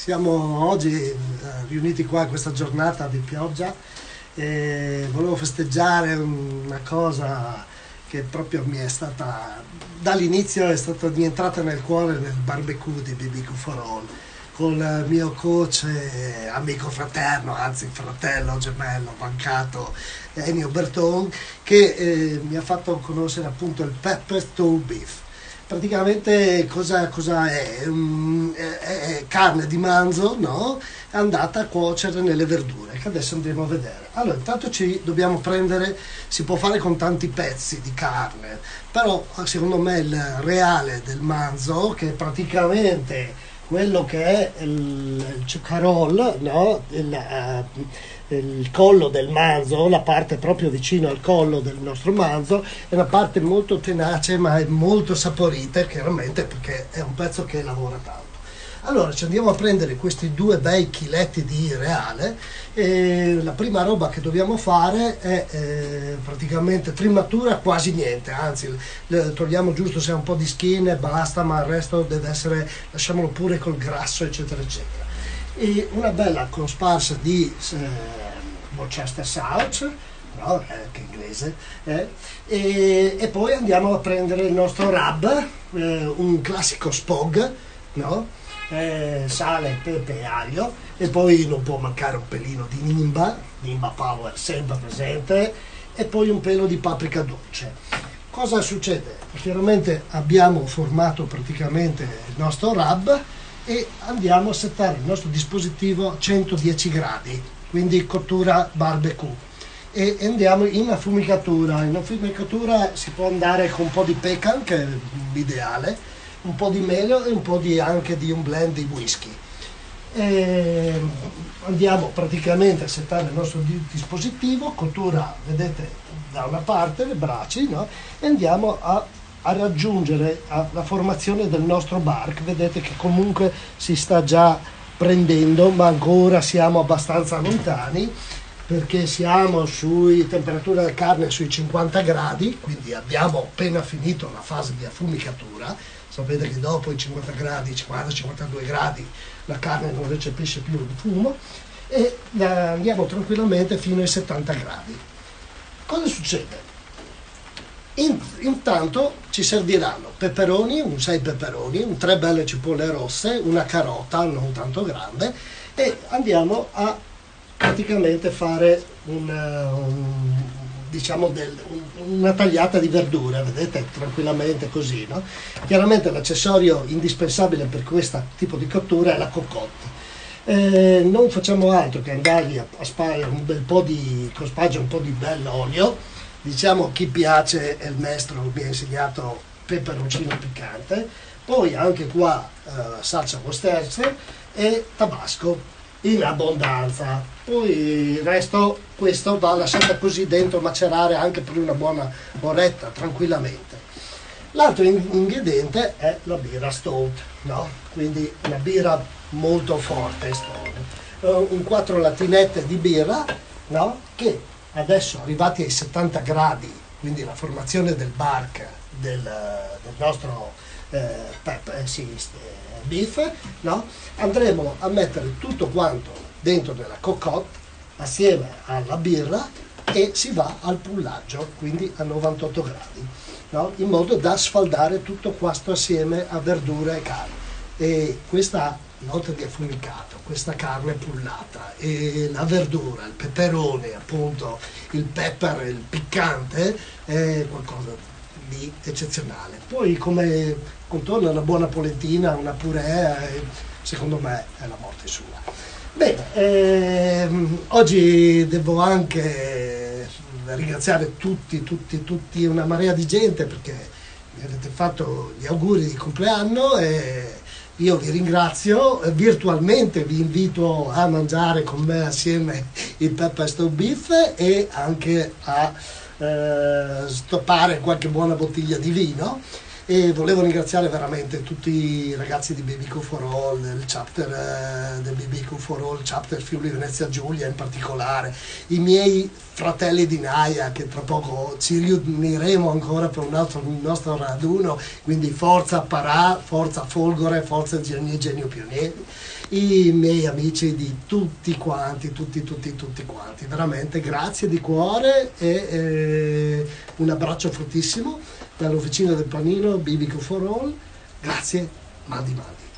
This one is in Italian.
Siamo oggi riuniti qua in questa giornata di pioggia e volevo festeggiare una cosa che proprio mi è stata, dall'inizio è stata mi è entrata nel cuore nel barbecue di BBQ for All, con il mio coach e amico fraterno, anzi fratello gemello mancato, Ennio Berton, che mi ha fatto conoscere appunto il pepper stove beef. Praticamente cosa è? È carne di manzo, no? È andata a cuocere nelle verdure, che adesso andremo a vedere. Allora, intanto ci dobbiamo prendere, si può fare con tanti pezzi di carne, però secondo me il reale del manzo, che è praticamente quello che è il ciucarol, no? Il collo del manzo, la parte proprio vicino al collo del nostro manzo, è una parte molto tenace ma è molto saporita, chiaramente, perché è un pezzo che lavora tanto. Allora ci andiamo a prendere questi due bei chiletti di reale e la prima roba che dobbiamo fare è praticamente trimmatura quasi niente, anzi togliamo giusto se ha un po' di skin e basta, ma il resto deve essere, lasciamolo pure col grasso eccetera eccetera. E una bella cosparsa di Worcester sauce, no? Che inglese, e poi andiamo a prendere il nostro rub, un classico spog, no? Sale, pepe e aglio, e poi non può mancare un pelino di Nimba Power sempre presente, e poi un pelo di paprika dolce. Cosa succede? Chiaramente abbiamo formato praticamente il nostro rub e andiamo a settare il nostro dispositivo a 110 gradi, quindi cottura barbecue, e andiamo in affumicatura. In affumicatura si può andare con un po' di pecan, che è l'ideale, un po' di melio e un po' anche di un blend di whisky. E andiamo praticamente a settare il nostro dispositivo, cottura, vedete, da una parte le braci, no? E andiamo a raggiungere la formazione del nostro bark. Vedete che comunque si sta già prendendo, ma ancora siamo abbastanza lontani, perché siamo sui temperatura della carne sui 50 gradi, quindi abbiamo appena finito la fase di affumicatura. Sapete che dopo i 50 gradi, 50-52 gradi, la carne non recepisce più il fumo, e andiamo tranquillamente fino ai 70 gradi. Cosa succede? Intanto ci serviranno peperoni, un 6 peperoni, 3 belle cipolle rosse, una carota non tanto grande, e andiamo a praticamente fare una tagliata di verdura, vedete, tranquillamente così, no? Chiaramente l'accessorio indispensabile per questo tipo di cottura è la cocotte. Non facciamo altro che andargli a sparare un bel po' di cospargere un po' di bell'olio. Diciamo, chi piace, il maestro mi ha insegnato peperoncino piccante, poi anche qua salsa Worcestershire e tabasco in abbondanza. Poi il resto, questo va lasciato così dentro macerare anche per una buona oretta tranquillamente. L'altro ingrediente è la birra stout, no? Quindi una birra molto forte, un 4 latinette di birra, no? Che adesso, arrivati ai 70 gradi, quindi la formazione del bark del nostro beef, no? Andremo a mettere tutto quanto dentro nella cocotte assieme alla birra e si va al pullaggio, quindi a 98 gradi, no? In modo da sfaldare tutto questo assieme a verdura e carne. E questa nota di affumicato, questa carne pullata e la verdura, il peperone, appunto il pepper, il piccante, è qualcosa di eccezionale. Poi come contorno una buona polentina, una purè, secondo me è la morte sua. Bene, oggi devo anche ringraziare tutti, una marea di gente, perché mi avete fatto gli auguri di compleanno e io vi ringrazio, virtualmente vi invito a mangiare con me assieme il pepper stove beef e anche a stoppare qualche buona bottiglia di vino. E volevo ringraziare veramente tutti i ragazzi di BBQ for All, il chapter del BBQ for All, chapter Friuli Venezia Giulia in particolare, i miei fratelli di Naia, che tra poco ci riuniremo ancora per un nostro raduno, quindi forza Parà, forza Folgore, forza Genio Pionieri, i miei amici di tutti quanti, tutti quanti, veramente grazie di cuore e un abbraccio fortissimo dall'Officina del Panino, BBQ for All, grazie, mandi.